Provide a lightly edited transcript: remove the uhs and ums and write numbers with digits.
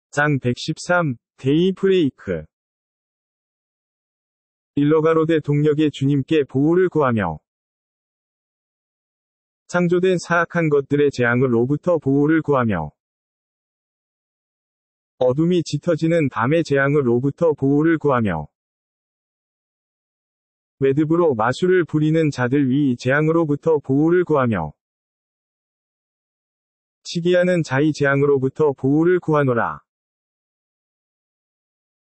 장 113, 데이브레이크. 일러가로되 동력의 주님께 보호를 구하며 창조된 사악한 것들의 재앙으로부터 보호를 구하며 어둠이 짙어지는 밤의 재앙으로부터 보호를 구하며 외듭으로 마술을 부리는 자들 위 재앙으로부터 보호를 구하며 치기하는 자의 재앙으로부터 보호를 구하노라.